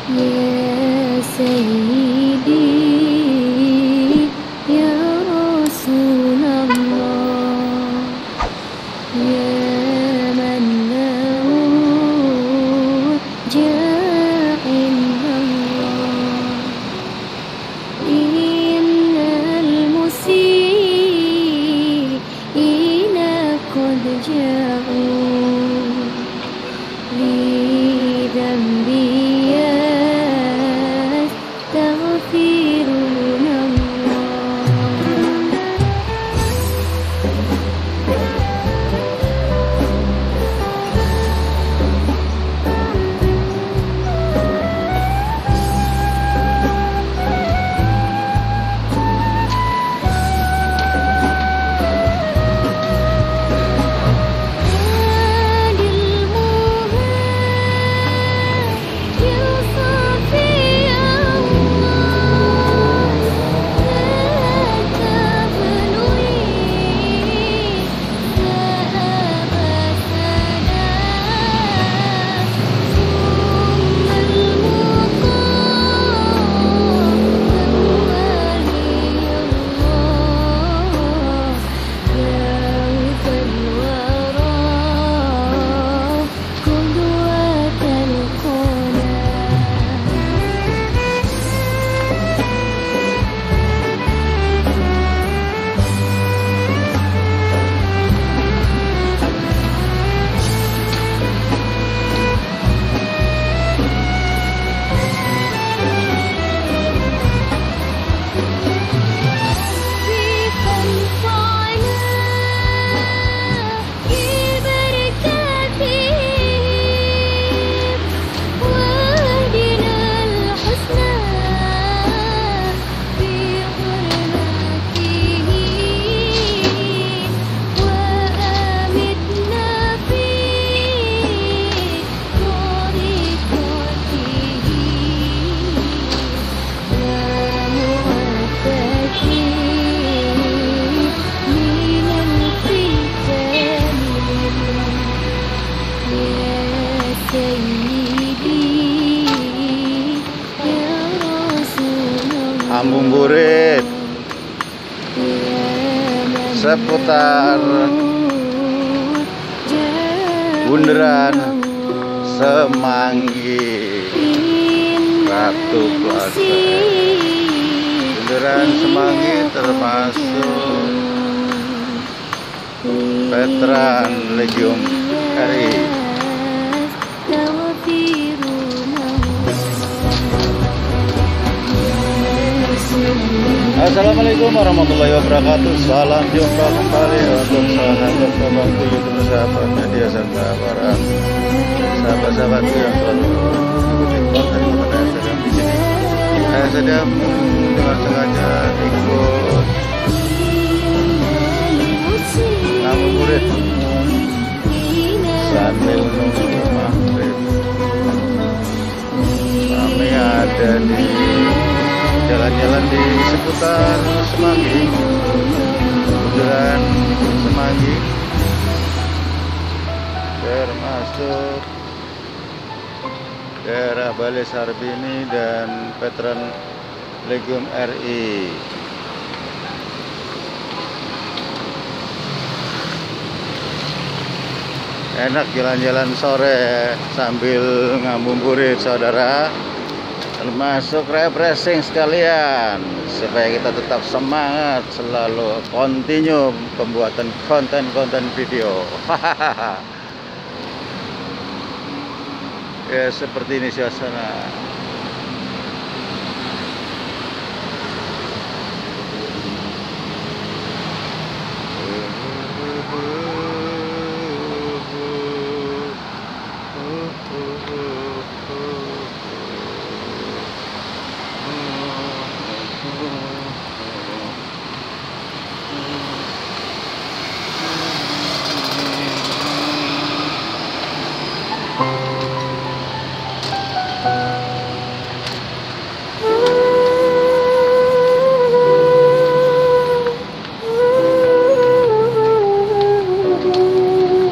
Ya Sayyidi Ya Rasulullah Ya man lahu ja'illallah Innal musiina qad ja'u li dhanbi Ngabuburit seputar Bundaran Semanggi Ratu Plaza. Bundaran Semanggi termasuk veteran Legium RI. Assalamualaikum warahmatullahi wabarakatuh. Salam jumpa kembali untuk sahabat-sahabatku, YouTube, sahabat media, serta para sahabat-sahabatku yang selalu mengikuti konten-konten saya sedang di sini. Saya sedang dengan sengaja ikut ngabuburit sambil menunggu maghrib. Kami ada di jalan-jalan di seputar Semanggi, Bundaran Semanggi, termasuk daerah Balai Sarbini dan veteran Legium RI. Enak jalan-jalan sore sambil ngabuburit, saudara. Termasuk refreshing sekalian supaya kita tetap semangat selalu continue pembuatan konten-konten video. Ya seperti ini suasana.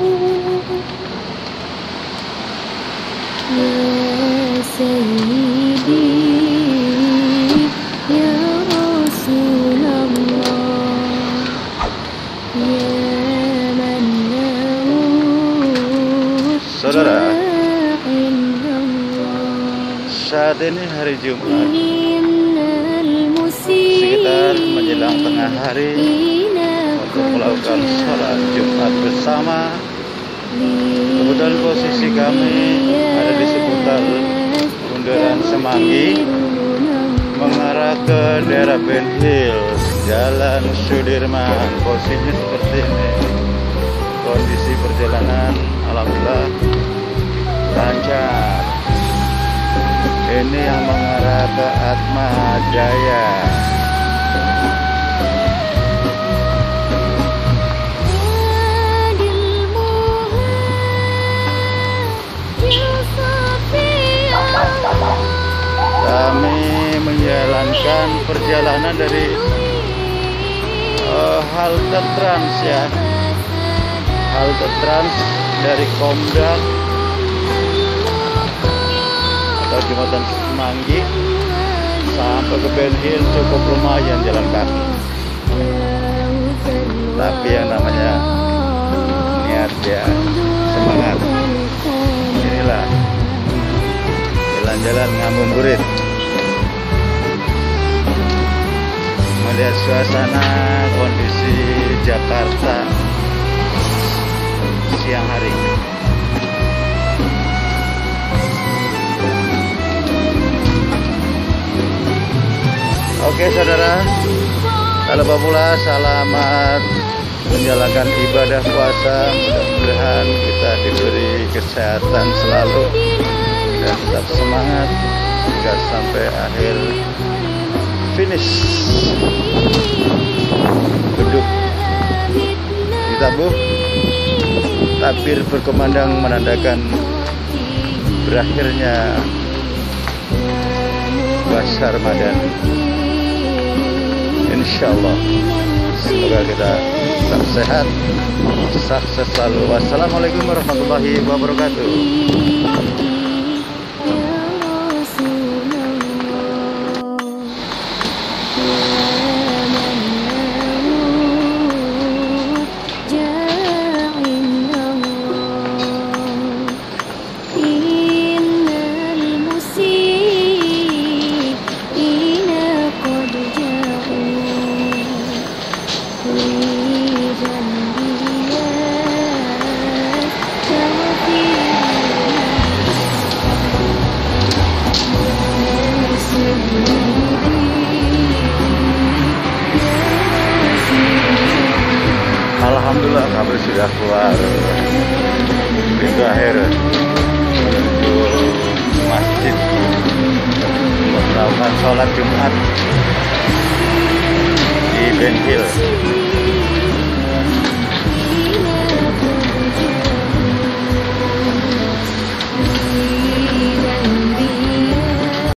Ya Sayyidi Saat ini hari Jumat, sekitar menjelang tengah hari untuk melakukan sholat Jumat bersama. Kebetulan posisi kami ada di seputar Bundaran Semanggi mengarah ke daerah Ben Hill, Jalan Sudirman. Posisinya seperti ini. Kondisi perjalanan alhamdulillah lancar. Ini yang mengarah ke Atma Jaya. Kami menjalankan perjalanan dari halte Trans ya, halte Trans dari Komdak atau Jembatan Semanggi sampai ke Ben Hill cukup lumayan jalan kaki. Tapi yang namanya niat ya, semangat. Inilah jalan-jalan ngabuburit, melihat suasana kondisi Jakarta siang hari. Oke saudara, tak lupa pula selamat menjalankan ibadah puasa. Mudah-mudahan kita diberi kesehatan selalu dan tetap semangat hingga sampai akhir finish. Duduk ditabuh, takbir berkumandang menandakan berakhirnya puasa Ramadan. Insyaallah semoga kita tetap sehat, sukses selalu. Wassalamualaikum warahmatullahi wabarakatuh. Alhamdulillah kabar sudah keluar pintu akhir menuju masjid melakukan sholat Jumat di Ben Hill.